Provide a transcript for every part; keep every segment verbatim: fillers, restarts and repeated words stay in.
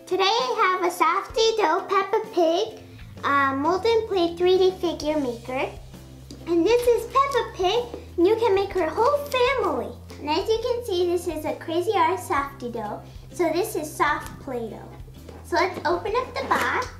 Today I have a Softy-Dough Peppa Pig uh, mold and play three D figure maker. And this is Peppa Pig, and you can make her whole family. And as you can see, this is a Crazy Art Softy-Dough. So this is soft Play-Doh. So let's open up the box.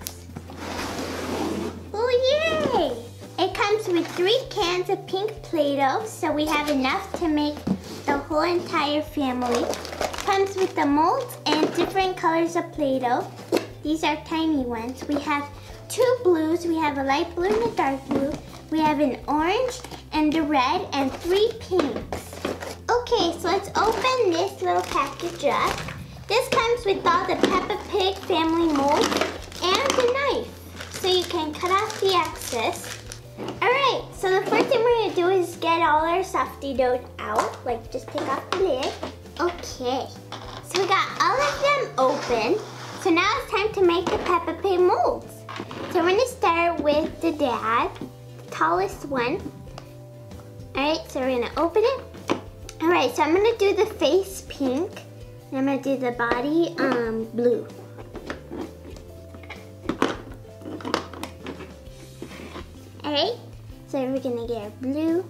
Oh yay! It comes with three cans of pink Play-Doh, so we have enough to make the whole entire family. Comes with the molds and different colors of Play-Doh. These are tiny ones. We have two blues. We have a light blue and a dark blue. We have an orange and a red and three pinks. Okay, so let's open this little package up. This comes with all the Peppa Pig family molds and a knife, so you can cut off the excess. Alright, so the first thing we're going to do is get all our Softy-Dough out. Like, just take off the lid. Okay, so we got all of them open. So now it's time to make the Peppa Pig molds. So we're going to start with the dad, the tallest one. Alright, so we're going to open it. Alright, so I'm going to do the face pink. And I'm going to do the body um, blue. Alright, so we're going to get our blue.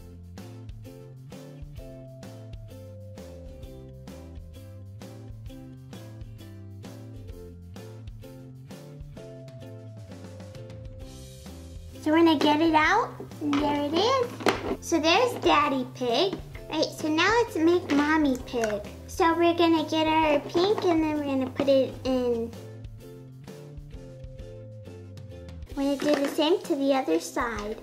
So we're gonna get it out, and there it is. So there's Daddy Pig. Right, so now let's make Mommy Pig. So we're gonna get our pink and then we're gonna put it in. We're gonna do the same to the other side.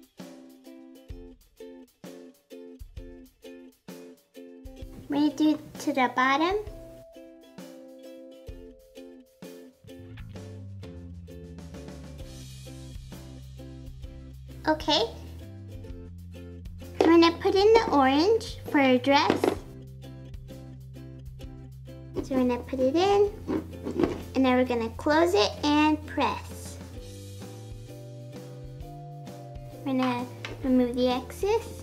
We're gonna do it to the bottom. Okay, I'm gonna put in the orange for a dress. So we're gonna put it in, and then we're gonna close it and press. We're gonna remove the excess.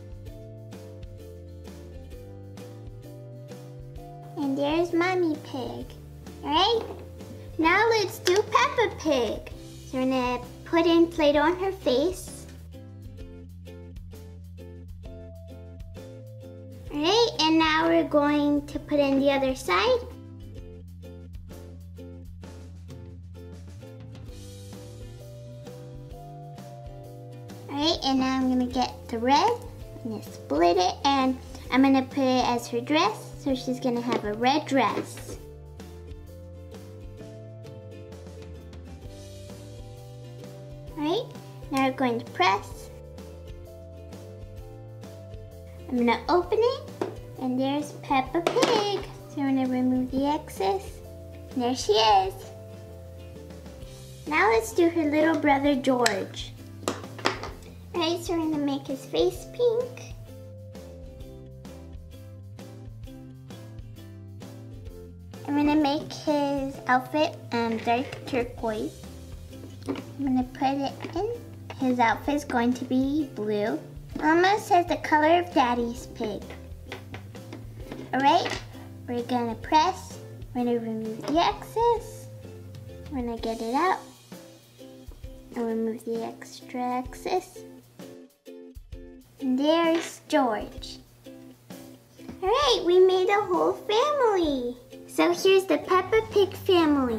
And there's Mommy Pig. Alright, now let's do Peppa Pig. So we're gonna put in Play-Doh on her face. Alright, and now we're going to put in the other side. Alright, and now I'm gonna get the red. I'm gonna split it and I'm gonna put it as her dress. So she's gonna have a red dress. Alright, now we're going to press. I'm gonna open it, and there's Peppa Pig. So we're gonna remove the excess. And there she is. Now let's do her little brother George. Alright, so we're gonna make his face pink. I'm gonna make his outfit um, dark turquoise. I'm gonna put it in. His outfit is going to be blue. Almost has the color of Daddy's pig. Alright, we're gonna press. We're gonna remove the excess. We're gonna get it out. And remove the extra excess. And there's George. Alright, we made a whole family. So here's the Peppa Pig family.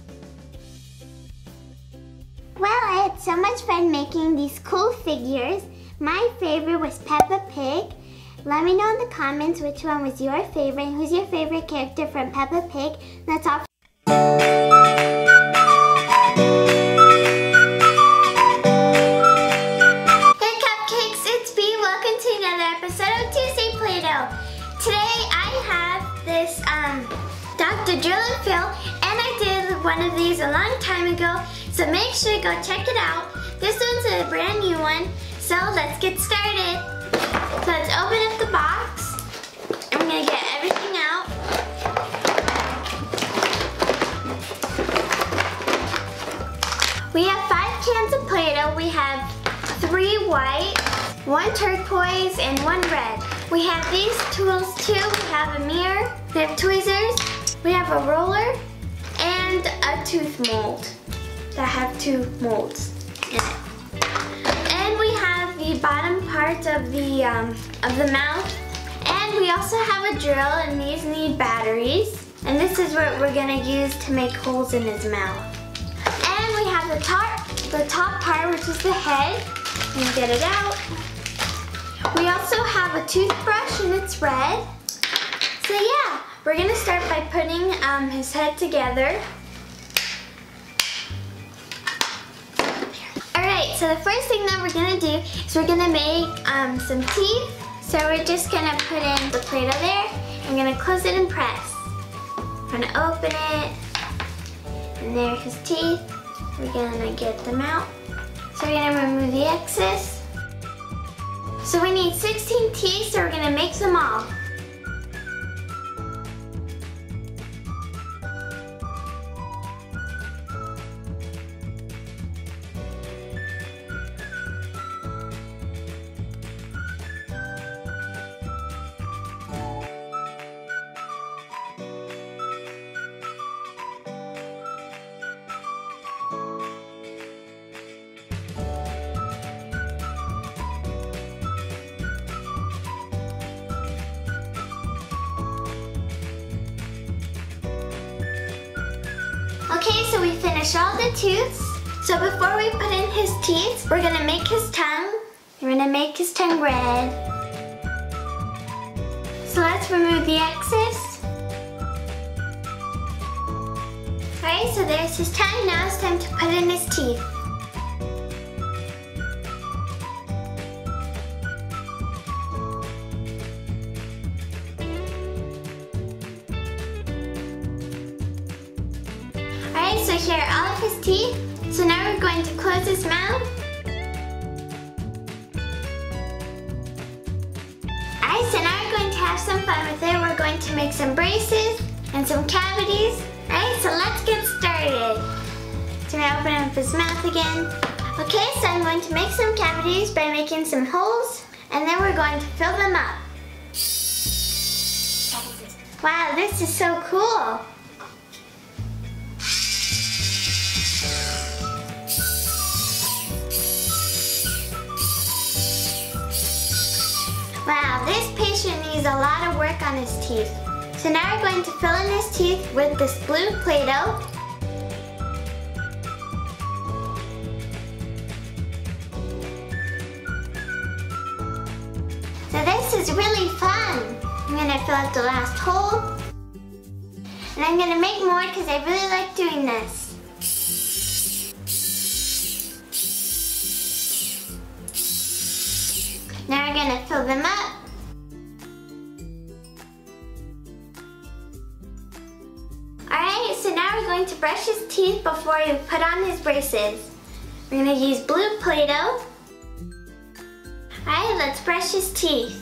Well, I had so much fun making these cool figures. My favorite was Peppa Pig. Let me know in the comments which one was your favorite and who's your favorite character from Peppa Pig. That's all. Hey Cupcakes, it's Bee. Welcome to another episode of Tuesday Play-Doh. Today I have this um, Doctor Drill and Phil, and I did one of these a long time ago, so make sure to go check it out. This one's a brand new one. So let's get started. So let's open up the box. I'm gonna get everything out. We have five cans of Play-Doh. We have three white, one turquoise, and one red. We have these tools too. We have a mirror, we have tweezers, we have a roller, and and a tooth mold that have two molds in it. And we have the bottom part of the um, of the mouth. And we also have a drill, and these need batteries. And this is what we're gonna use to make holes in his mouth. And we have the top, the top part, which is the head. Let me get it out. We also have a toothbrush, and it's red. So yeah, we're gonna start by putting um, his head together. Alright, so the first thing that we're gonna do is we're gonna make um, some teeth. So we're just gonna put in the Play-Doh there. I'm gonna close it and press. I'm gonna open it. And there are his teeth. We're gonna get them out. So we're gonna remove the excess. So we need sixteen teeth, so we're gonna make them all. Okay, so we finished all the tooths. So before we put in his teeth, we're gonna make his tongue. We're gonna make his tongue red. So let's remove the excess. Alright, so there's his tongue. Now it's time to put in his teeth. Alright, so here are all of his teeth. So now we're going to close his mouth. Alright, so now we're going to have some fun with it. We're going to make some braces and some cavities. Alright, so let's get started. So I'm going to open up his mouth again. Okay, so I'm going to make some cavities by making some holes, and then we're going to fill them up. Wow, this is so cool. Wow, this patient needs a lot of work on his teeth. So now we're going to fill in his teeth with this blue Play-Doh. So this is really fun. I'm gonna fill out the last hole. And I'm gonna make more because I really like doing this. Now we're gonna fill them up. Alright, so now we're going to brush his teeth before we put on his braces. We're gonna use blue Play-Doh. Alright, let's brush his teeth.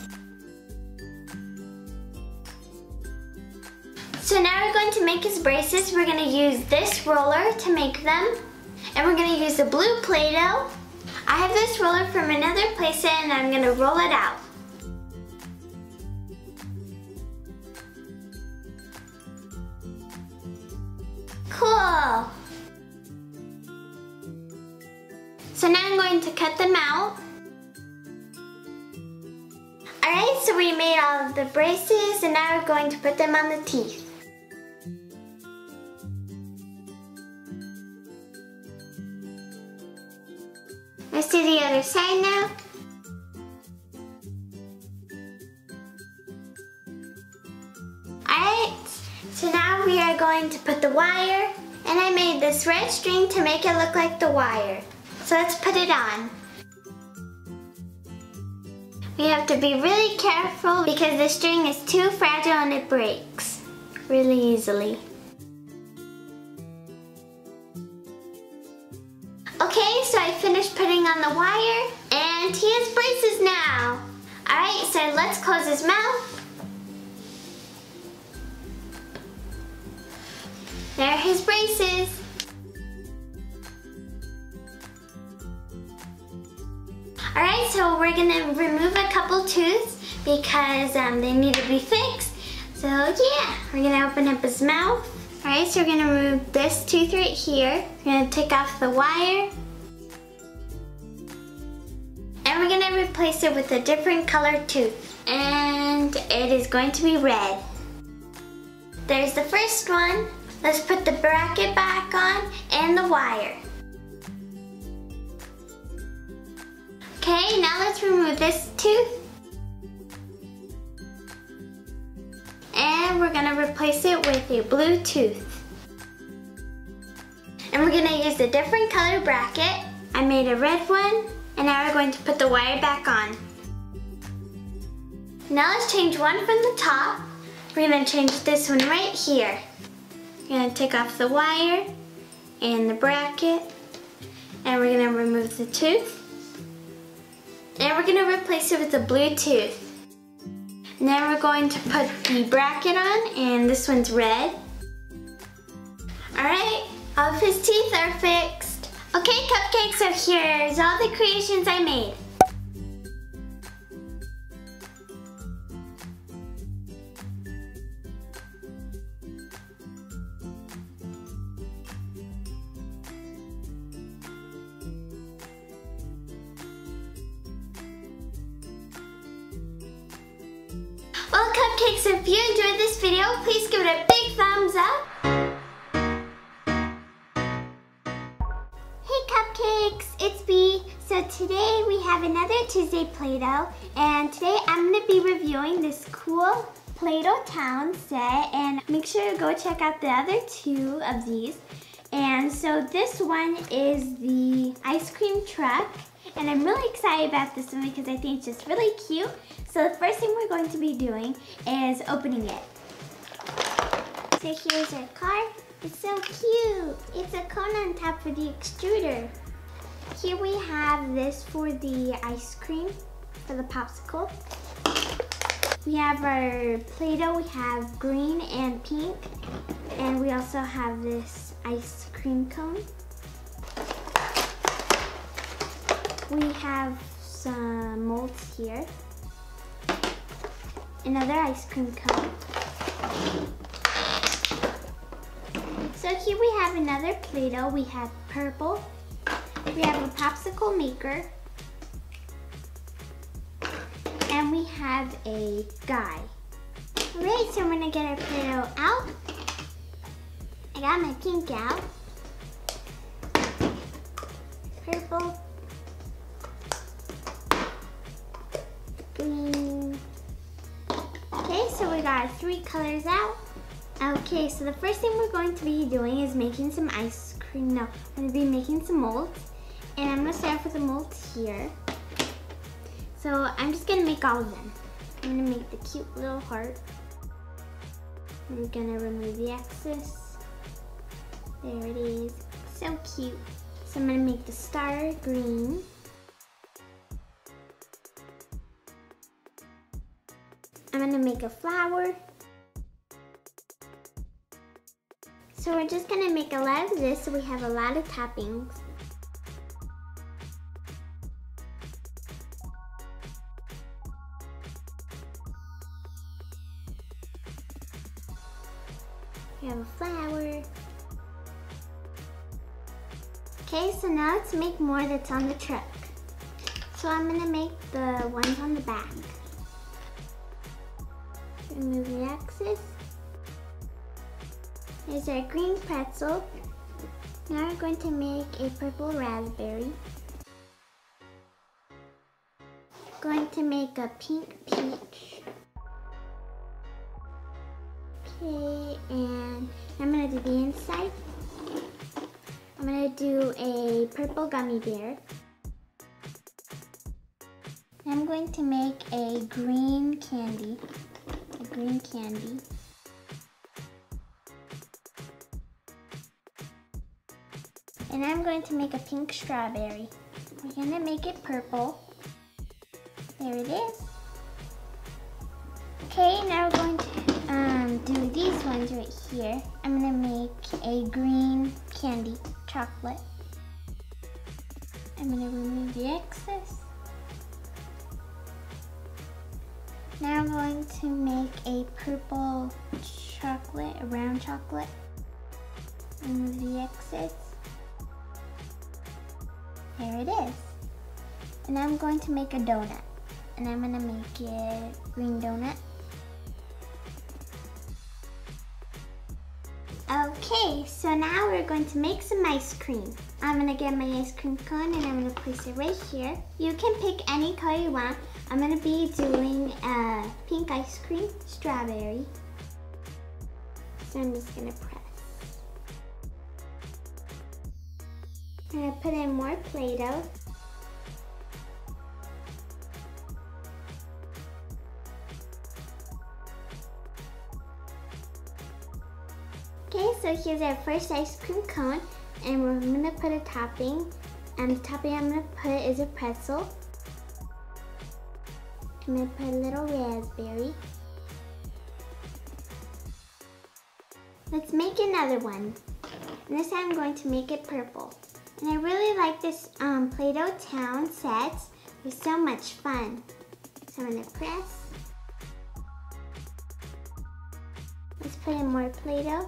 So now we're going to make his braces. We're gonna use this roller to make them. And we're gonna use the blue Play-Doh. I have this roller from another place and I'm gonna roll it out. Cool! So now I'm going to cut them out. Alright, so we made all of the braces and now we're going to put them on the teeth. Let's do the other side now. Alright, so now we are going to put the wire, and I made this red string to make it look like the wire. So let's put it on. We have to be really careful because the string is too fragile and it breaks really easily. Okay, so I finished putting on the wire, and he has braces now. Alright, so let's close his mouth. There are his braces. Alright, so we're gonna remove a couple tooths because um, they need to be fixed. So yeah, we're gonna open up his mouth. Alright, so we're gonna remove this tooth right here. We're gonna take off the wire. And we're gonna replace it with a different colored tooth. And it is going to be red. There's the first one. Let's put the bracket back on and the wire. Okay, now let's remove this tooth. And we're gonna replace it with a blue tooth. And we're gonna use a different color bracket. I made a red one, and now we're going to put the wire back on. Now let's change one from the top. We're gonna change this one right here. We're gonna take off the wire and the bracket, and we're gonna remove the tooth. And we're gonna replace it with a blue tooth. And then we're going to put the bracket on, and this one's red. All right, all of his teeth are fixed. Okay, Cupcake, so here's all the creations I made. Well, Cupcakes, if you enjoyed this video, please give it a big thumbs up. Hey Cupcakes, it's Bee. So today we have another Tuesday Play-Doh, and today I'm going to be reviewing this cool Play-Doh Town set, and make sure to go check out the other two of these. And so this one is the ice cream truck. And I'm really excited about this one because I think it's just really cute. So the first thing we're going to be doing is opening it. So here's our car. It's so cute. It's a cone on top for the extruder. Here we have this for the ice cream, for the popsicle. We have our Play-Doh. We have green and pink. And we also have this ice cream cone. We have some molds here. Another ice cream cone. So here we have another Play-Doh. We have purple. We have a popsicle maker. And we have a guy. Alright, so we're gonna get our Play-Doh out. I got my pink out. Purple. Green. Okay, so we got three colors out. Okay, so the first thing we're going to be doing is making some ice cream. No, I'm going to be making some molds. And I'm going to start off with the molds here. So I'm just going to make all of them. I'm going to make the cute little heart. We're going to remove the excess. There it is. So cute. So I'm going to make the star green. I'm gonna make a flower. So we're just gonna make a lot of this so we have a lot of toppings. We have a flower. Okay, so now let's make more that's on the truck. So I'm gonna make the ones on the back. Remove the excess. There's our green pretzel. Now we're going to make a purple raspberry. Going to make a pink peach. Okay, and I'm gonna do the inside. I'm gonna do a purple gummy bear. I'm going to make a green candy. Green candy. And I'm going to make a pink strawberry. We're gonna make it purple. There it is. Okay, now we're going to um, do these ones right here. I'm gonna make a green candy chocolate. I'm gonna remove the excess. Now I'm going to make a purple chocolate, a round chocolate. Remove the excess. There it is. And I'm going to make a donut. And I'm gonna make it green donut. Okay, so now we're going to make some ice cream. I'm gonna get my ice cream cone and I'm gonna place it right here. You can pick any color you want. I'm gonna be doing a pink ice cream, strawberry. So I'm just gonna press. I'm gonna put in more Play-Doh. Okay, so here's our first ice cream cone, and we're gonna put a topping. And the topping I'm gonna put is a pretzel. I'm gonna put a little raspberry. Let's make another one. And this time I'm going to make it purple. And I really like this um, Play-Doh town set. It was so much fun. So I'm gonna press. Let's put in more Play-Doh.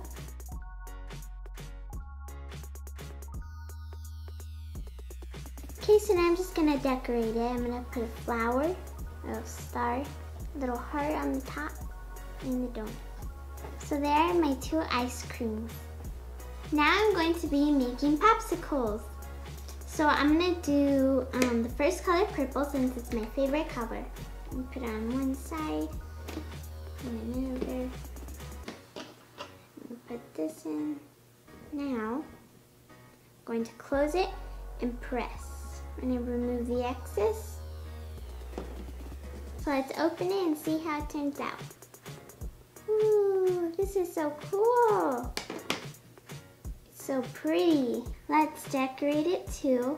Okay, so now I'm just gonna decorate it. I'm gonna put a flower, a little star, a little heart on the top, and the donut. So there are my two ice creams. Now I'm going to be making popsicles. So I'm gonna do um, the first color, purple, since it's my favorite color. I'm gonna put it on one side, and another. I'm gonna put this in. Now, I'm going to close it and press. I'm gonna remove the excess. So let's open it and see how it turns out. Ooh, this is so cool. It's so pretty. Let's decorate it too.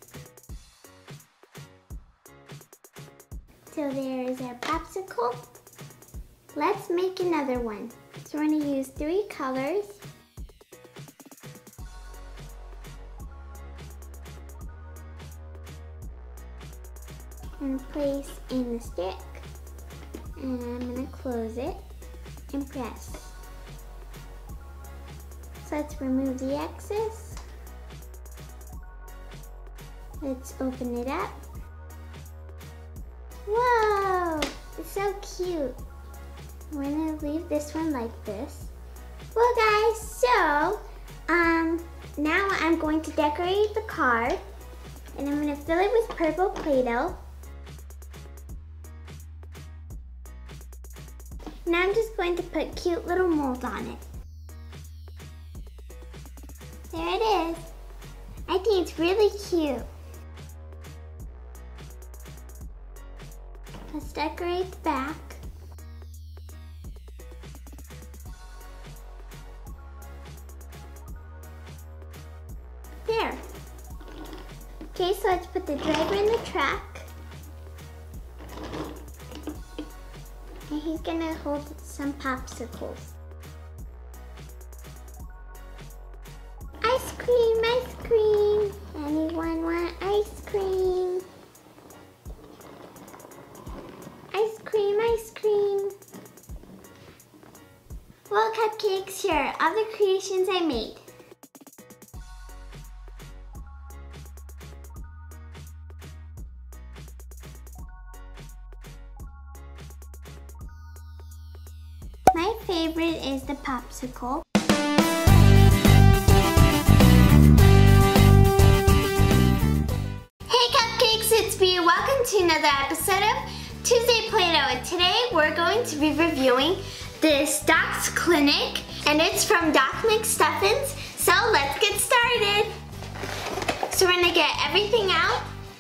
So there is our popsicle. Let's make another one. So we're gonna use three colors. And place in the stick, and I'm gonna close it and press. So let's remove the excess. Let's open it up. Whoa, it's so cute. We're gonna leave this one like this. Well guys, so um, now I'm going to decorate the car, and I'm gonna fill it with purple Play-Doh. Now I'm just going to put cute little mold on it. There it is. I think it's really cute. Let's decorate the back. There. Okay, so let's put the driver in the truck. And he's gonna hold some popsicles. Ice cream, ice cream. Anyone want ice cream? Ice cream, ice cream. Well, cupcakes, here are other creations I made. My favorite is the popsicle. Hey cupcakes, it's Bea. Welcome to another episode of Tuesday Play-Doh. And today we're going to be reviewing this Doc's Clinic, and it's from Doc McStuffins. So let's get started. So we're gonna get everything out.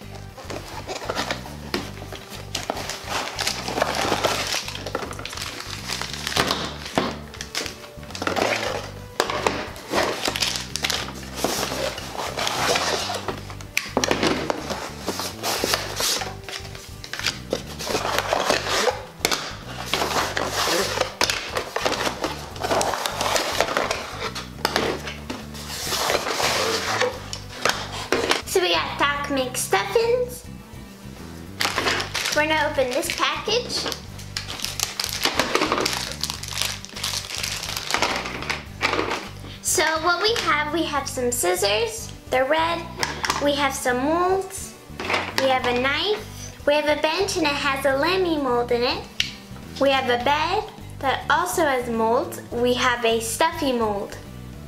So we got Doc McStuffins. We're gonna open this package. So what we have, we have some scissors, they're red. We have some molds. We have a knife. We have a bench and it has a Lammy mold in it. We have a bed that also has molds. We have a stuffy mold.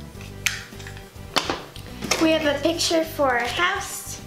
We have a picture for our house.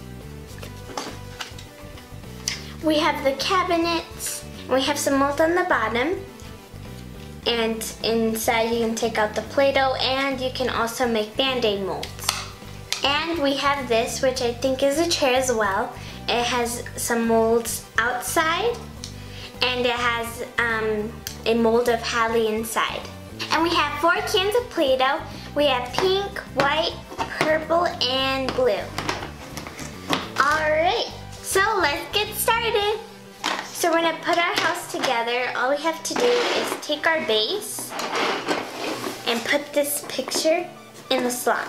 We have the cabinets. We have some mold on the bottom. And inside you can take out the Play-Doh and you can also make Band-Aid molds. And we have this, which I think is a chair as well. It has some molds outside and it has um, a mold of Hallie inside. And we have four cans of Play-Doh. We have pink, white, purple, and blue. Alright, so let's get started. So we're gonna put our house together. All we have to do is take our base and put this picture in the slot.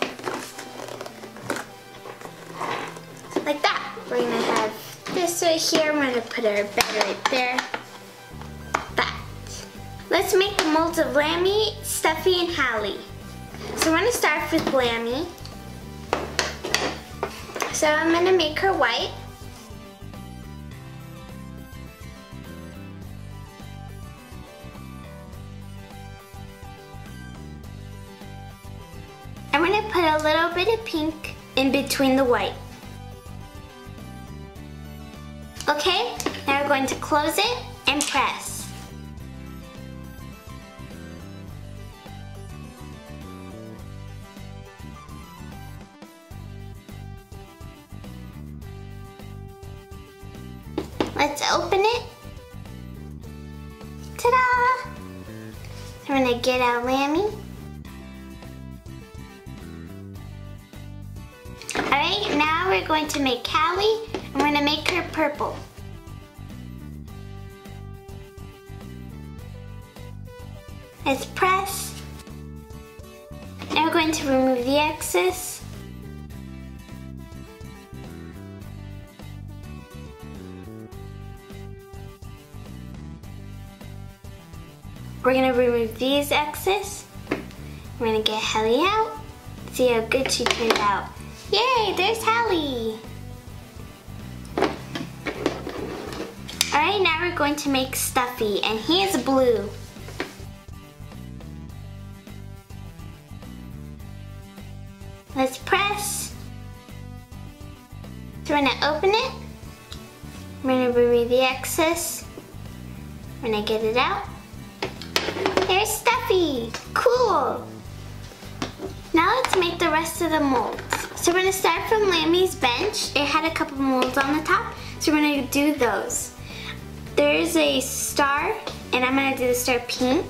Like that. We're gonna have this right here. We're gonna put our bed right there. That. Let's make the molds of Lammy, Stuffy, and Hallie. So we're gonna start with Lammy. So I'm gonna make her white. I'm gonna put a little bit of pink in between the white. Okay, now we're going to close it and press. Let's open it. Ta-da! I'm gonna get out Lammy. Alright, now we're going to make Hallie. I'm going to make her purple. Let's press. Now we're going to remove the excess. We're going to remove these excess. We're going to get Hallie out. See how good she turned out. Yay, there's Hallie. Alright, now we're going to make Stuffy, and he is blue. Let's press. So we're gonna open it. We're gonna remove the excess. We're gonna get it out. There's Stuffy, cool. Now let's make the rest of the molds. So we're gonna start from Lammy's bench. It had a couple molds on the top, so we're gonna do those. There's a star, and I'm gonna do the star pink.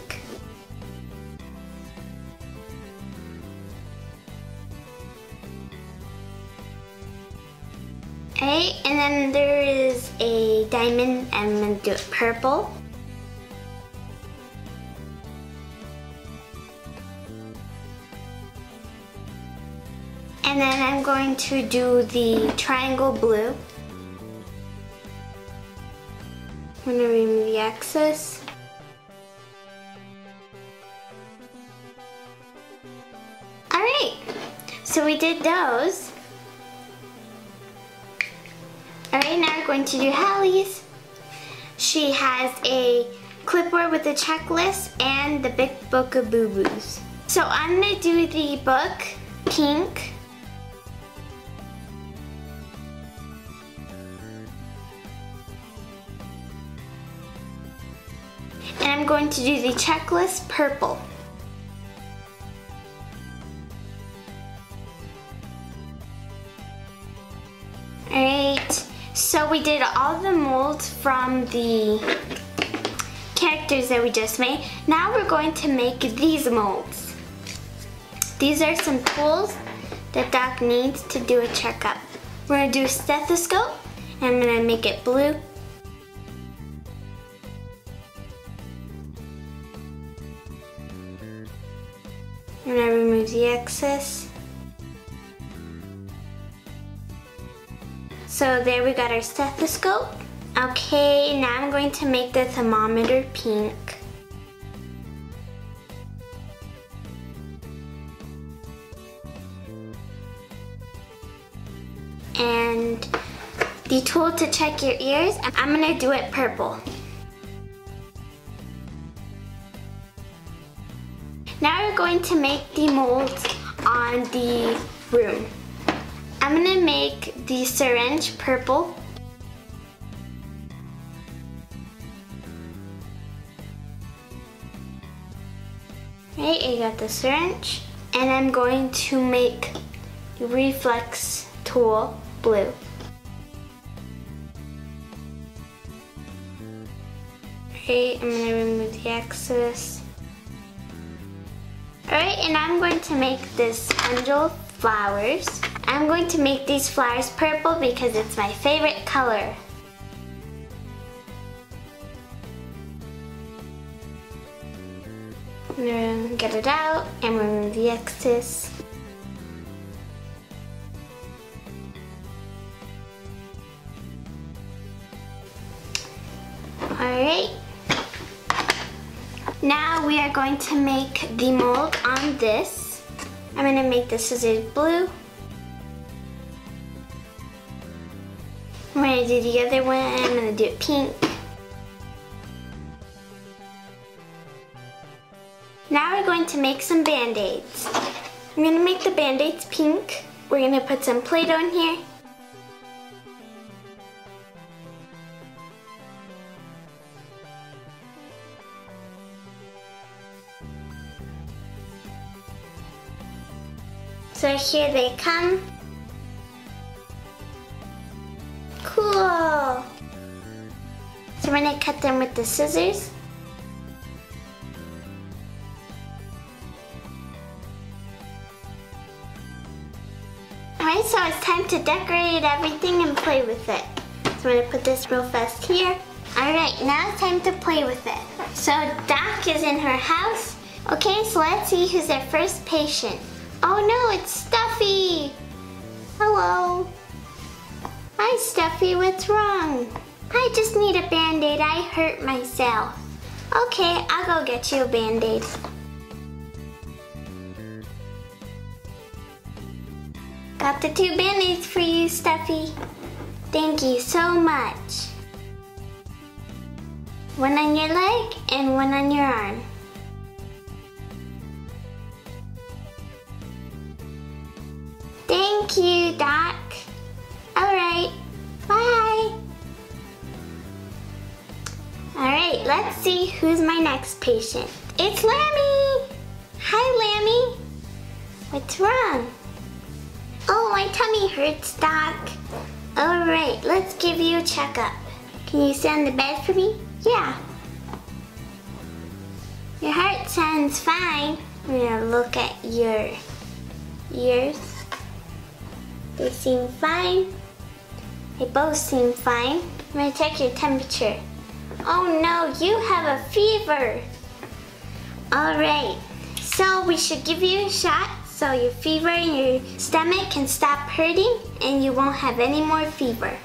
Okay, and then there is a diamond, and I'm gonna do it purple. And then I'm going to do the triangle blue. I'm gonna remove the excess. Alright, so we did those. Alright, now we're going to do Hallie's. She has a clipboard with a checklist and the big book of boo-boos. So I'm gonna do the book pink. And I'm going to do the checklist purple. Alright, so we did all the molds from the characters that we just made. Now we're going to make these molds. These are some tools that Doc needs to do a checkup. We're going to do a stethoscope, and I'm going to make it blue. I'm gonna remove the excess. So there we got our stethoscope. Okay, now I'm going to make the thermometer pink. and the tool to check your ears. I'm gonna do it purple. Now we're going to make the molds on the room. I'm gonna make the syringe purple. Right, I got the syringe. And I'm going to make the reflex tool blue. Okay, I'm gonna remove the excess. Alright, and I'm going to make this angel flowers. I'm going to make these flowers purple because it's my favorite color. I'm gonna get it out and remove the excess. Alright. Now we are going to make the mold on this. I'm gonna make the scissors blue. I'm gonna do the other one, I'm gonna do it pink. Now we're going to make some band-aids. I'm gonna make the band-aids pink. We're gonna put some Play-Doh in here. So here they come. Cool. So we're gonna cut them with the scissors. Alright, so it's time to decorate everything and play with it. So I'm gonna put this real fast here. Alright, now it's time to play with it. So Doc is in her house. Okay, so let's see who's our first patient. Oh no, it's Stuffy! Hello. Hi Stuffy, what's wrong? I just need a band-aid, I hurt myself. Okay, I'll go get you a band-aid. Got the two band-aids for you, Stuffy. Thank you so much. One on your leg and one on your arm. Thank you, Doc. All right, bye. All right, let's see who's my next patient. It's Lammy. Hi, Lammy. What's wrong? Oh, my tummy hurts, Doc. All right, let's give you a checkup. Can you sit on the bed for me? Yeah. Your heart sounds fine. I'm gonna look at your ears. They seem fine. They both seem fine. I'm gonna check your temperature. Oh no, you have a fever. All right, so we should give you a shot so your fever and your stomach can stop hurting and you won't have any more fever.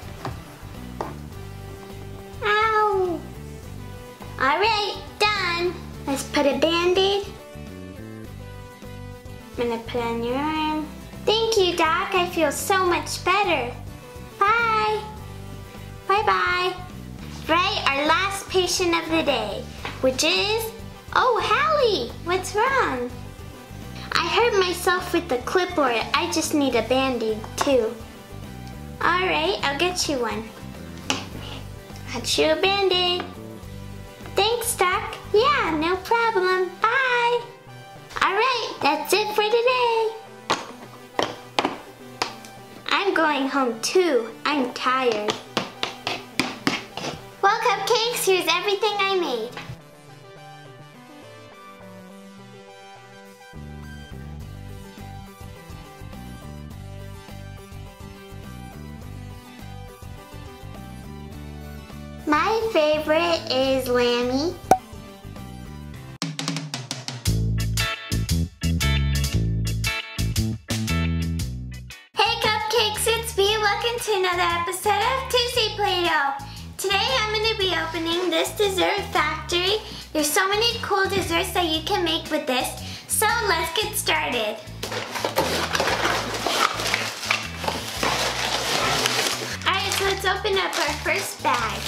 Ow. All right, done. Let's put a band-aid. I'm gonna put it on your arm. Thank you, Doc. I feel so much better. Bye. Bye-bye. Right, our last patient of the day, which is, oh, Hallie, what's wrong? I hurt myself with the clipboard. I just need a band-aid, too. All right, I'll get you one. Got you a band-aid. Thanks, Doc. Yeah, no problem. Bye. All right, that's it for today. I'm going home too. I'm tired. Well, Cupcakes, here's everything I made. My favorite is Lammy. Welcome to another episode of Tuesday Play-Doh. Today I'm going to be opening this dessert factory. There's so many cool desserts that you can make with this. So let's get started. so let's open up our first bag.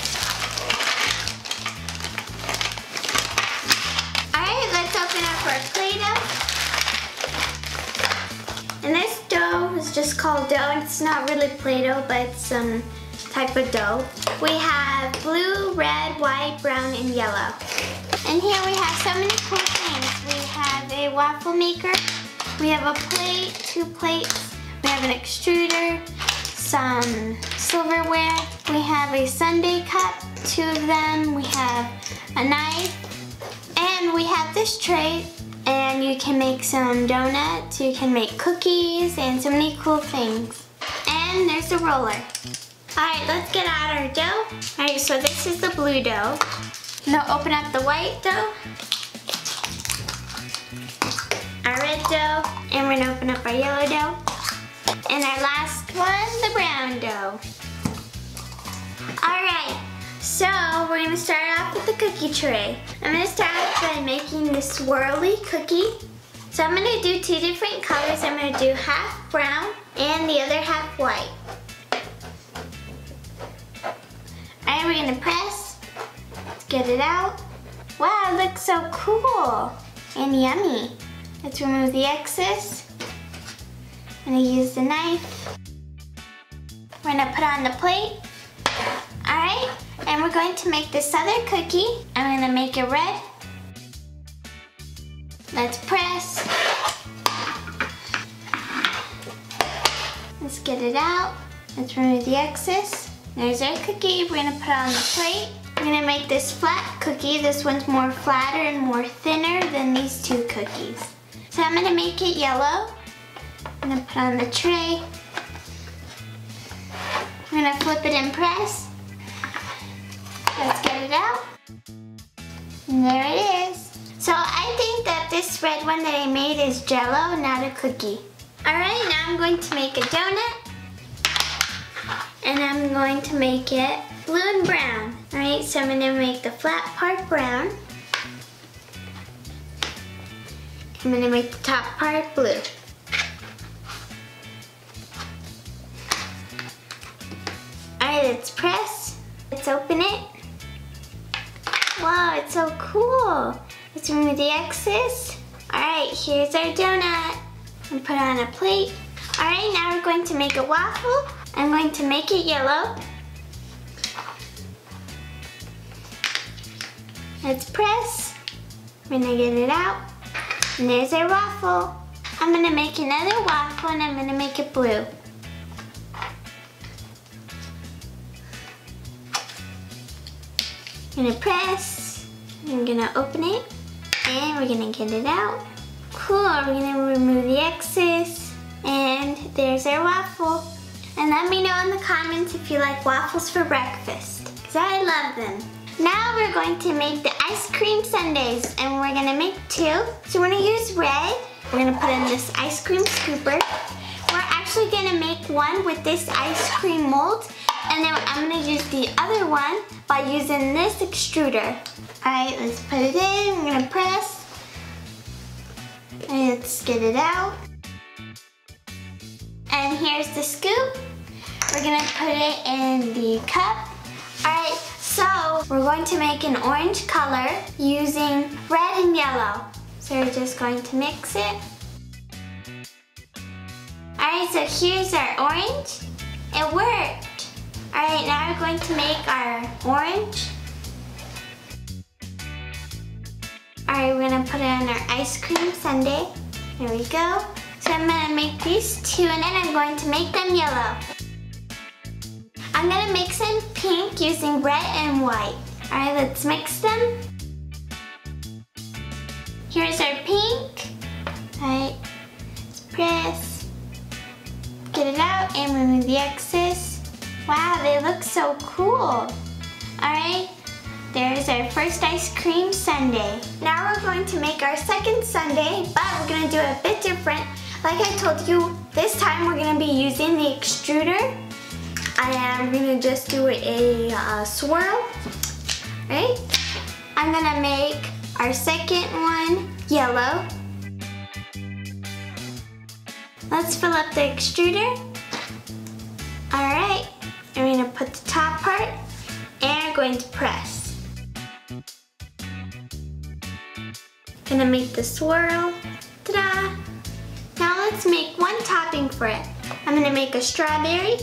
Alright, let's open up our Play-Doh. And this dough is just called dough. It's not really Play-Doh, but it's some type of dough. We have blue, red, white, brown, and yellow. And here we have so many cool things. We have a waffle maker. We have a plate, two plates. We have an extruder, some silverware. We have a sundae cup, two of them. We have a knife. And we have this tray. And you can make some donuts, you can make cookies, and so many cool things. And there's the roller. Alright, let's get out our dough. Alright, so this is the blue dough. Now open up the white dough. Our red dough. And we're gonna open up our yellow dough. And our last one, the brown dough. Alright, so we're gonna start off with the cookie tray. I'm gonna start off by making this swirly cookie. So I'm gonna do two different colors. I'm gonna do half brown and the other half white. Alright, we're gonna press. Let's get it out. Wow, it looks so cool and yummy. Let's remove the excess. I'm gonna use the knife. We're gonna put on the plate. Alright, and we're going to make this other cookie. I'm gonna make it red. Let's press. Let's get it out. Let's remove the excess. There's our cookie. We're gonna put it on the plate. We're gonna make this flat cookie. This one's more flatter and more thinner than these two cookies. So I'm gonna make it yellow. I'm gonna put it on the tray. We're gonna flip it and press. Let's get it out. And there it is. So I think that this red one that I made is Jell-O, not a cookie. Alright, now I'm going to make a donut. And I'm going to make it blue and brown. Alright, so I'm gonna make the flat part brown. I'm gonna make the top part blue. Alright, let's press. Let's open it. Wow, it's so cool. Let's remove the excess. Alright, here's our donut. And put it on a plate. Alright, now we're going to make a waffle. I'm going to make it yellow. Let's press. We're gonna get it out. And there's our waffle. I'm gonna make another waffle and I'm gonna make it blue. I'm gonna press. I'm gonna open it. And we're gonna get it out. Cool, we're gonna remove the excess. And there's our waffle. And let me know in the comments if you like waffles for breakfast, because I love them. Now we're going to make the ice cream sundaes, and we're gonna make two. So we're gonna use red. We're gonna put in this ice cream scooper. We're actually gonna make one with this ice cream mold, and then I'm gonna use the other one by using this extruder. All right, let's put it in. We're gonna press. And let's get it out. And here's the scoop. We're gonna put it in the cup. All right, so we're going to make an orange color using red and yellow. So we're just going to mix it. All right, so here's our orange. It worked. All right, now we're going to make our orange. All right, we're gonna put it on our ice cream sundae. Here we go. So I'm gonna make these two and then I'm going to make them yellow. I'm gonna make some pink using red and white. All right, let's mix them. Here's our pink. All right, let's press. Get it out and remove the excess. Wow, they look so cool. All right, there's our first ice cream sundae. Now we're going to make our second sundae, but we're gonna do it a bit different. Like I told you, this time we're gonna be using the extruder. And we're gonna just do a uh, swirl, right? I'm gonna make our second one yellow. Let's fill up the extruder. All right, And we're gonna put the top part and we're going to press. Gonna make the swirl. Ta-da! Now let's make one topping for it. I'm gonna make a strawberry.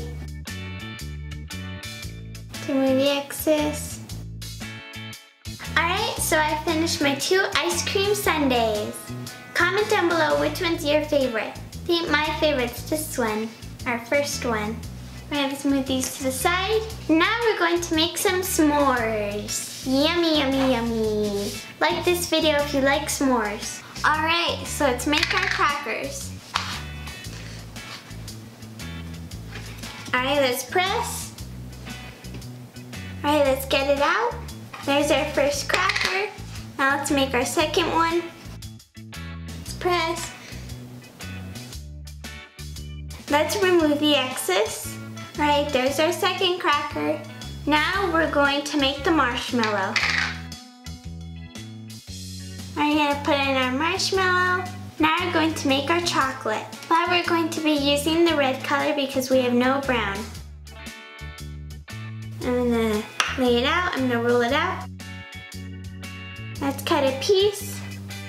Remove the excess. Alright, so I finished my two ice cream sundaes. Comment down below which one's your favorite. I think my favorite's this one, our first one. We're gonna move these to the side. Now we're going to make some s'mores. Yummy, yummy, yummy. Like this video if you like s'mores. Alright, so let's make our crackers. Alright, let's press. Alright, let's get it out. There's our first cracker. Now let's make our second one. Let's press. Let's remove the excess. Alright, there's our second cracker. Now we're going to make the marshmallow. Alright, gonna put in our marshmallow. Now we're going to make our chocolate. But we're going to be using the red color because we have no brown. I'm gonna lay it out, I'm gonna roll it out. Let's cut a piece.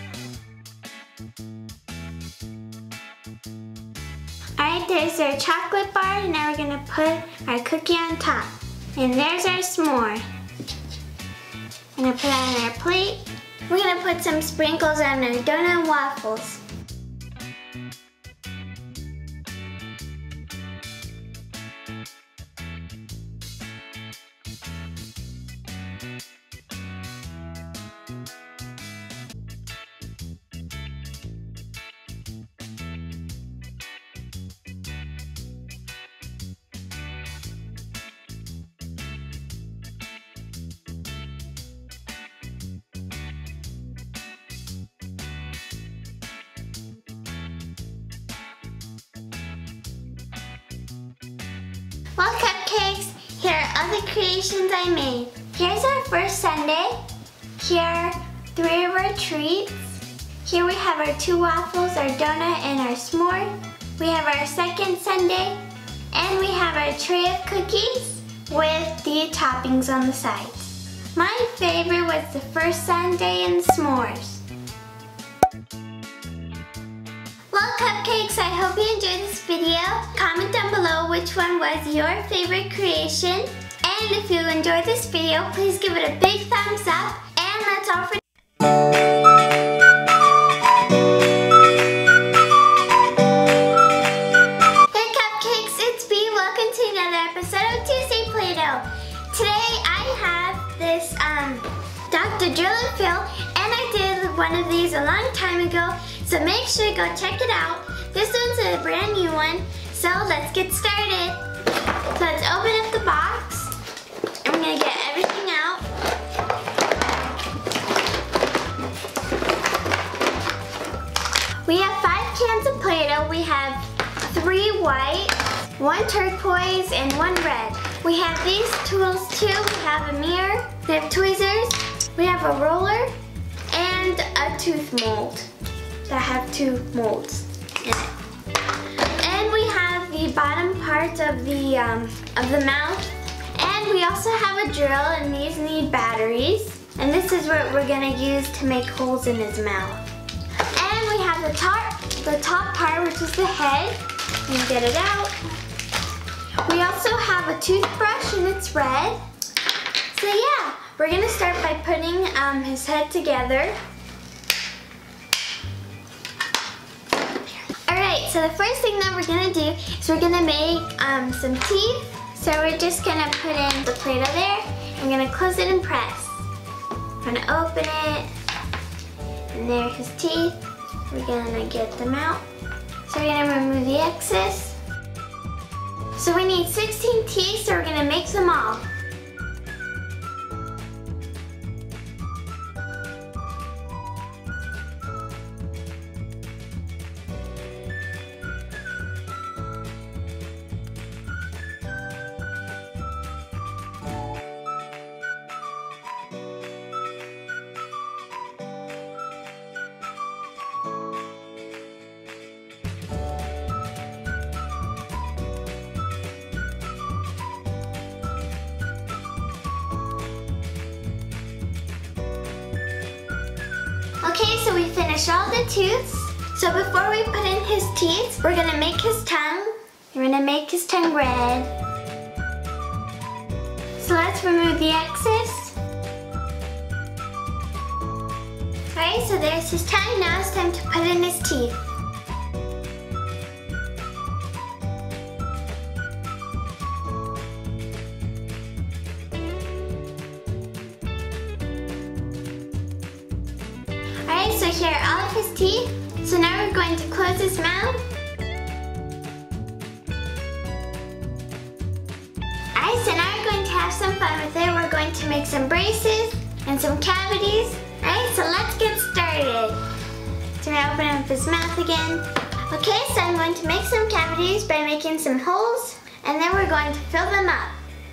Alright, there's our chocolate bar. Now we're gonna put our cookie on top. And there's our s'more. I'm gonna put it on our plate. We're gonna put some sprinkles on our donut and waffles. Well, cupcakes, here are all the creations I made. Here's our first sundae. Here are three of our treats. Here we have our two waffles, our donut, and our s'more. We have our second sundae, and we have our tray of cookies with the toppings on the sides. My favorite was the first sundae and the s'mores. Well, cupcakes, I hope you enjoyed this video. Comment down below which one was your favorite creation. And if you enjoyed this video, please give it a big thumbs up. And that's all for Hey cupcakes, it's Bee. Welcome to another episode of Tuesday Play-Doh. Today I have this um, Doctor Drill and Fill, and I did one of these a long time ago. So make sure to go check it out. This one's a brand new one. So let's get started. So let's open up the box. I'm gonna get everything out. We have five cans of Play-Doh. We have three white, one turquoise, and one red. We have these tools too. We have a mirror, we have tweezers, we have a roller, and a tooth mold that have two molds in it. And we have the bottom part of the um, of the mouth. And we also have a drill, and these need batteries. And this is what we're gonna use to make holes in his mouth. And we have the top, the top part, which is the head. You can get it out. We also have a toothbrush, and it's red. So yeah, we're gonna start by putting um, his head together. Alright, so the first thing that we're gonna do is we're gonna make um, some teeth. So we're just gonna put in the Play-Doh there. I'm gonna close it and press. I'm gonna open it. And there are his teeth. We're gonna get them out. So we're gonna remove the excess. So we need sixteen teeth, so we're gonna make them all. Okay, so we finished all the tooths. So before we put in his teeth, we're gonna make his tongue. We're gonna make his tongue red. So let's remove the excess. Alright, so there's his tongue. Now it's time to put in his teeth. Alright, so here are all of his teeth. So now we're going to close his mouth. Alright, so now we're going to have some fun with it. We're going to make some braces and some cavities. Alright, so let's get started. So we're going to open up his mouth again. Okay, so I'm going to make some cavities by making some holes, and then we're going to fill them up.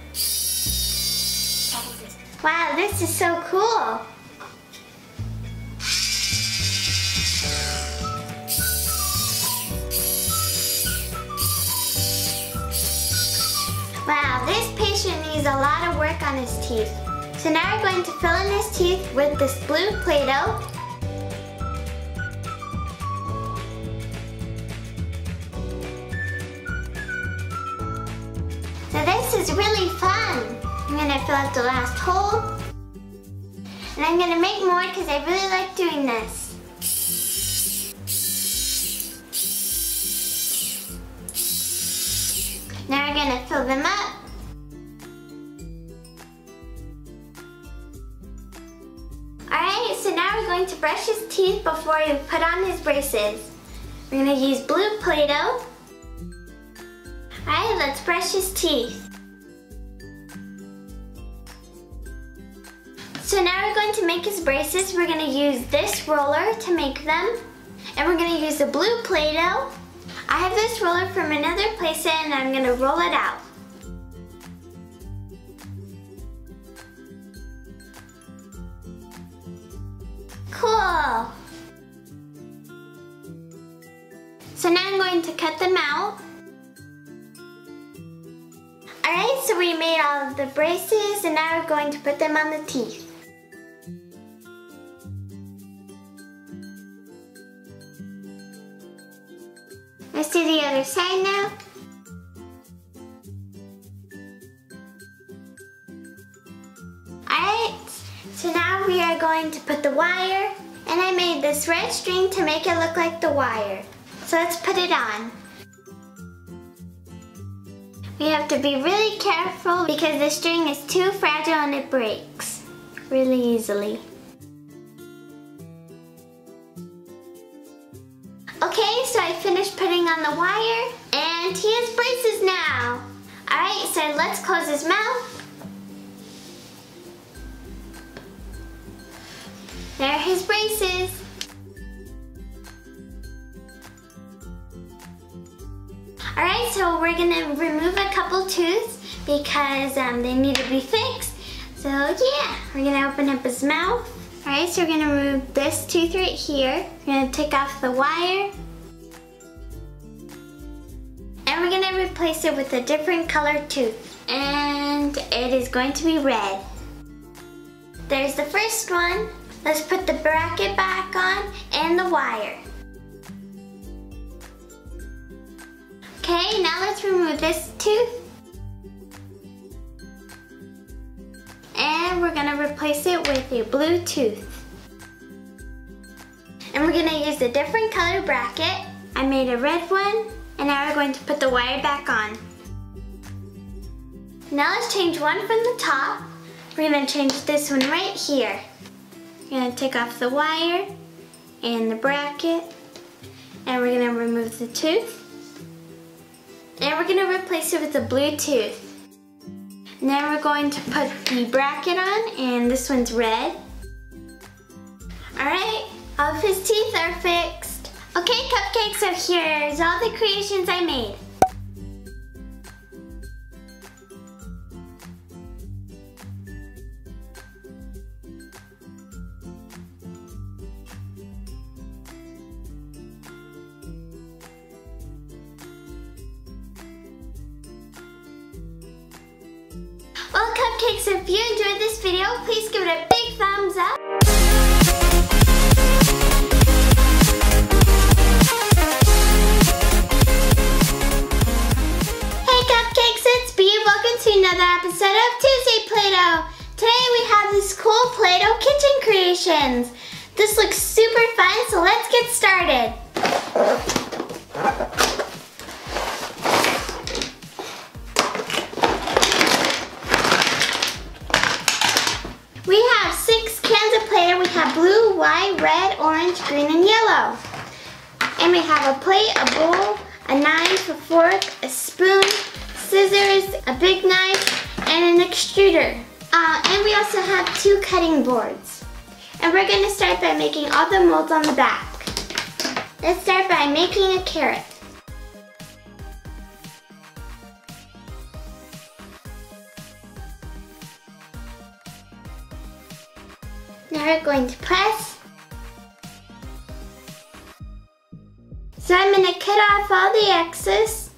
Wow, this is so cool. Wow, this patient needs a lot of work on his teeth. So now we're going to fill in his teeth with this blue Play-Doh. So this is really fun. I'm gonna fill out the last hole. And I'm gonna make more because I really like doing this. Now we're gonna fill them up. Alright, so now we're going to brush his teeth before we put on his braces. We're gonna use blue Play-Doh. Alright, let's brush his teeth. So now we're going to make his braces. We're gonna use this roller to make them. And we're gonna use the blue Play-Doh. I have this roller from another place and I'm gonna roll it out. Cool! So now I'm going to cut them out. Alright, so we made all of the braces and now we're going to put them on the teeth. Let's do the other side now. Alright, so now we are going to put the wire, and I made this red string to make it look like the wire. So let's put it on. We have to be really careful because the string is too fragile and it breaks really easily. Okay, so I finished putting on the wire, and he has braces now. Alright, so let's close his mouth. There are his braces. Alright, so we're gonna remove a couple tooths because um, they need to be fixed. So yeah, we're gonna open up his mouth. Alright, so we're gonna remove this tooth right here. We're gonna take off the wire. And we're gonna replace it with a different colored tooth. And it is going to be red. There's the first one. Let's put the bracket back on and the wire. Okay, now let's remove this tooth. And we're gonna replace it with a blue tooth. And we're gonna use a different color bracket. I made a red one, and now we're going to put the wire back on. Now let's change one from the top. We're gonna change this one right here. We're gonna take off the wire and the bracket, and we're gonna remove the tooth. And we're gonna replace it with a blue tooth. And then we're going to put the bracket on, and this one's red. Alright, all of his teeth are fixed. Okay, Cupcake, so here's all the creations I made. Well, Cupcakes, if you enjoyed this video, please give it a big thumbs up. to another episode of Tuesday Play-Doh. Today we have these cool Play-Doh kitchen creations. This looks super fun, so let's get started. We have six cans of Play-Doh. We have blue, white, red, orange, green, and yellow. And we have a plate, a bowl, a knife, a fork, a spoon, scissors, a big knife, and an extruder. Uh, and we also have two cutting boards. And we're going to start by making all the molds on the back. Let's start by making a carrot. Now we're going to press. So I'm going to cut off all the excess.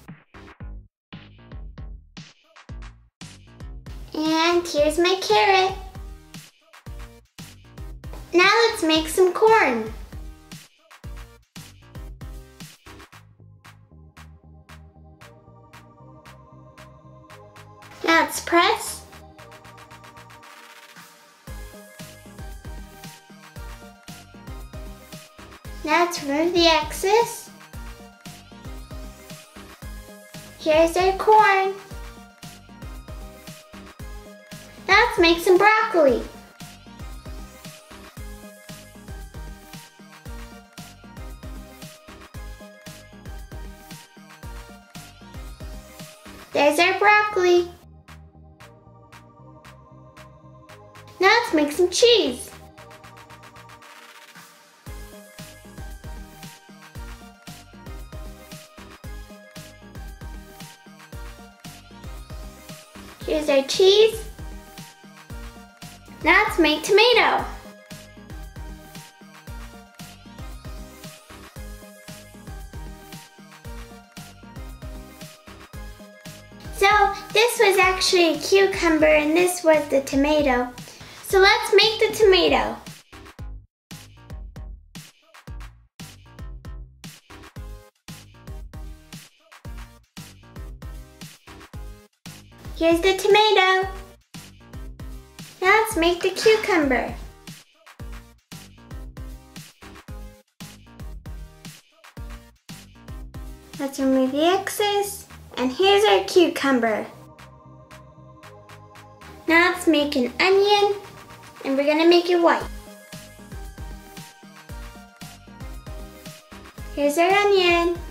And here's my carrot. Now let's make some corn. Now let's press. Now let's remove the excess. Here's our corn. Now let's make some broccoli. There's our broccoli. Now let's make some cheese. Here's our cheese. Now let's make tomato. So this was actually a cucumber and this was the tomato. So let's make the tomato. Here's the tomato. Now let's make the cucumber. Let's remove the excess. And here's our cucumber. Now let's make an onion. And we're gonna make it white. Here's our onion.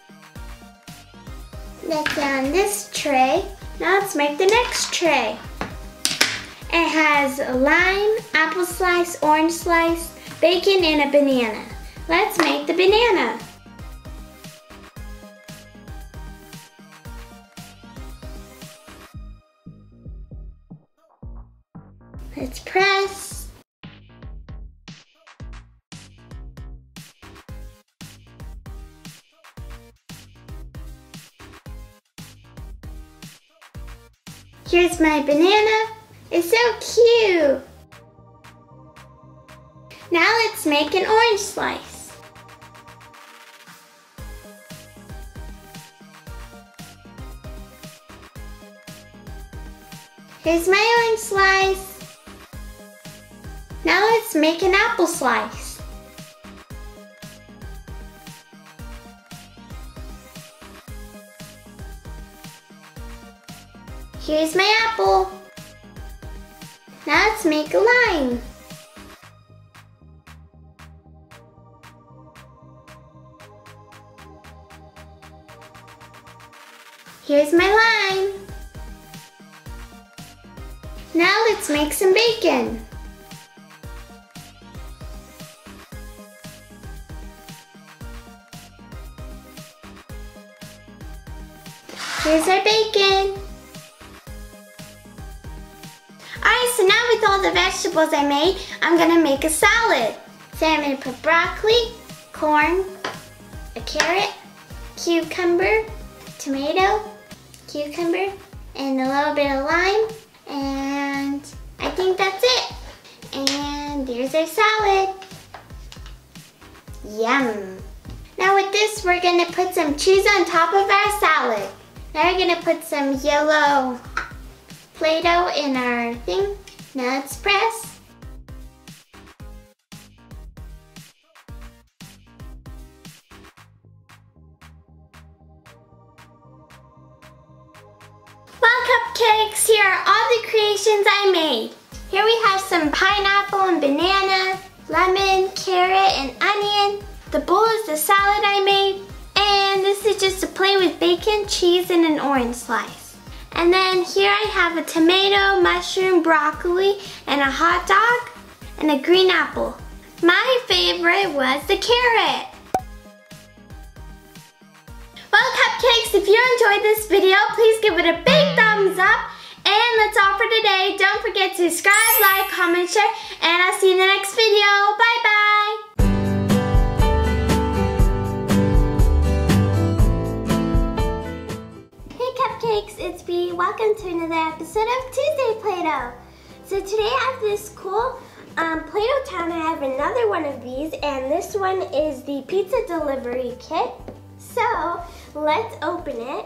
That's on this tray. Now let's make the next tray. It has a lime, apple slice, orange slice, bacon, and a banana. Let's make the banana. Let's press. Here's my banana. It's so cute. Now let's make an orange slice. Here's my orange slice. Now let's make an apple slice. Here's my apple. Now let's make a lime. Here's my lime. Now let's make some bacon. Here's our bacon. Alright, so now with all the vegetables I made, I'm gonna make a salad. So I'm gonna put broccoli, corn, a carrot, cucumber, tomato, cucumber, and a little bit of lime, and I think that's it. And there's our salad. Yum. Now with this, we're gonna put some cheese on top of our salad. Now we're gonna put some yellow Play-Doh in our thing. Now let's press. Well, cupcakes, here are all the creations I made. Here we have some pineapple and banana, lemon, carrot, and onion. The bowl is the salad I made. And this is just to play with bacon, cheese, and an orange slice. And then here I have a tomato, mushroom, broccoli, and a hot dog, and a green apple. My favorite was the carrot. Well, cupcakes, if you enjoyed this video, please give it a big thumbs up. And that's all for today. Don't forget to subscribe, like, comment, share, and I'll see you in the next video. Bye-bye. Hey cupcakes, it's Bee. Welcome to another episode of Tuesday Play-Doh. So today I have this cool um, Play-Doh town. I have another one of these, and this one is the pizza delivery kit. So let's open it.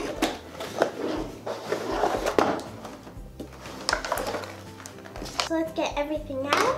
So let's get everything out.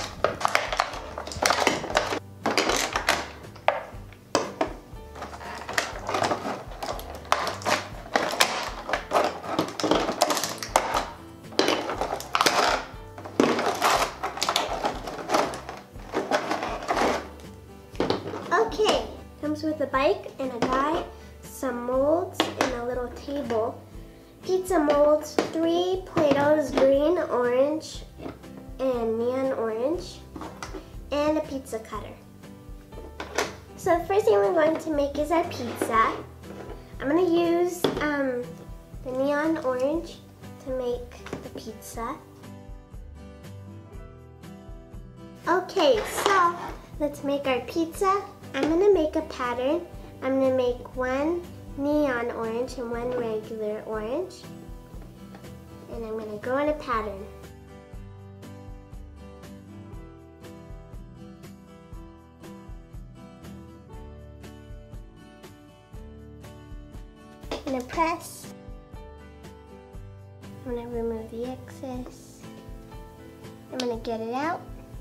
Okay, comes with a bike and a guide, some molds, and a little table. Pizza molds, three Play-Dohs, green, orange, and neon orange, and a pizza cutter. So the first thing we're going to make is our pizza. I'm going to use um, the neon orange to make the pizza. Okay, so let's make our pizza. I'm going to make a pattern. I'm going to make one neon orange and one regular orange. And I'm going to go in a pattern. I'm going to press. I'm going to remove the excess. I'm going to get it out.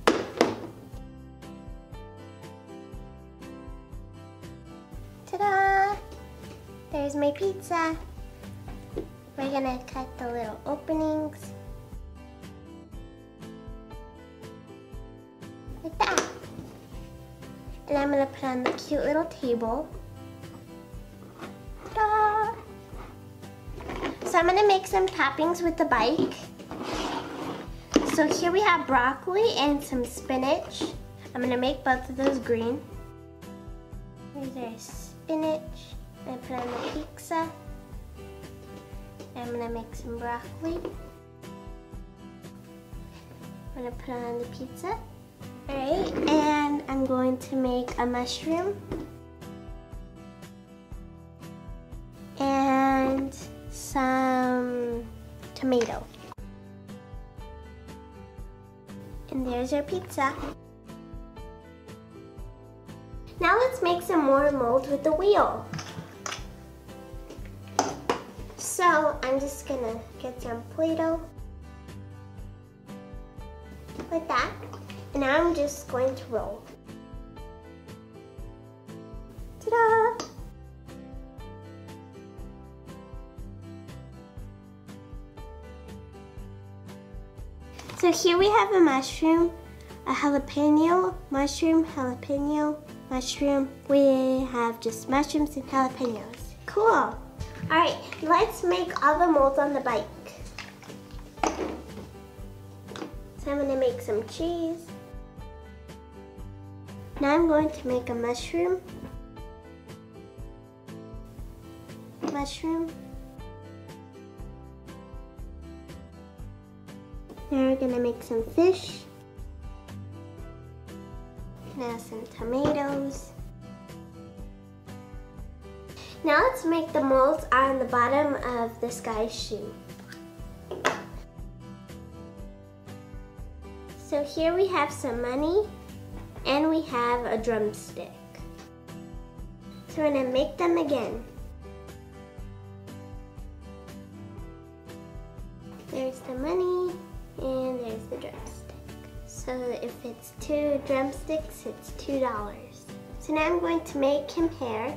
Ta-da! There's my pizza. We're gonna cut the little openings. Like that. And I'm gonna put on the cute little table. Ta-da! So I'm gonna make some toppings with the bike. So here we have broccoli and some spinach. I'm gonna make both of those green. Here's our spinach. I put on the pizza. I'm gonna make some broccoli. I'm gonna put on the pizza. Alright, and I'm going to make a mushroom. And some tomato. And there's our pizza. Now let's make some more molds with the wheel. So I'm just gonna get some Play-Doh, like that, and now I'm just going to roll. Ta-da! So here we have a mushroom, a jalapeno, mushroom, jalapeno, mushroom. We have just mushrooms and jalapenos. Cool. All right, let's make all the molds on the bike. So I'm gonna make some cheese. Now I'm going to make a mushroom. Mushroom. Now we're gonna make some fish. Now some tomatoes. Now let's make the molds on the bottom of this guy's shoe. So here we have some money and we have a drumstick. So we're gonna make them again. drumstick. So if it's two drumsticks, it's two dollars. So now I'm going to make him hair.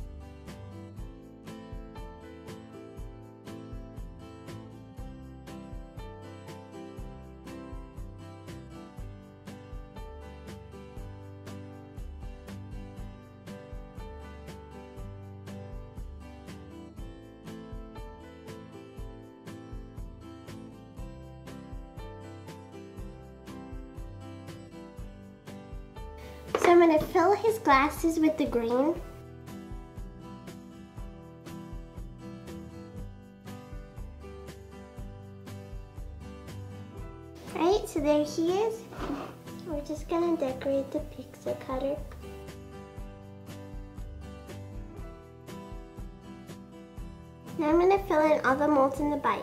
So I'm going to fill his glasses with the green. Alright, so there he is. We're just going to decorate the pizza cutter. Now I'm going to fill in all the molds in the bike.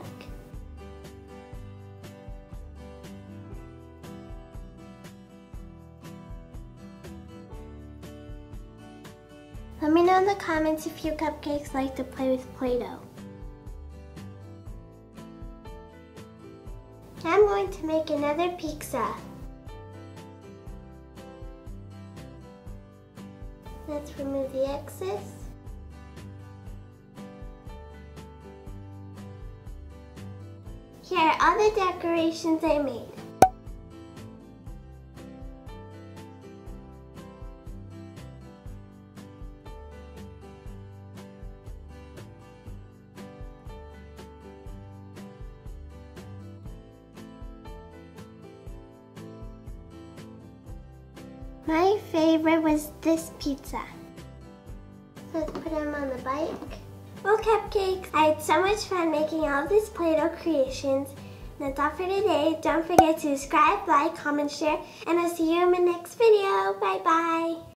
Let me know in the comments if you cupcakes like to play with Play-Doh. Now I'm going to make another pizza. Let's remove the excess. Here are all the decorations I made. My favorite was this pizza. Let's put them on the bike. Well, cupcakes, I had so much fun making all of these Play-Doh creations. And that's all for today. Don't forget to subscribe, like, comment, share, and I'll see you in my next video. Bye-bye.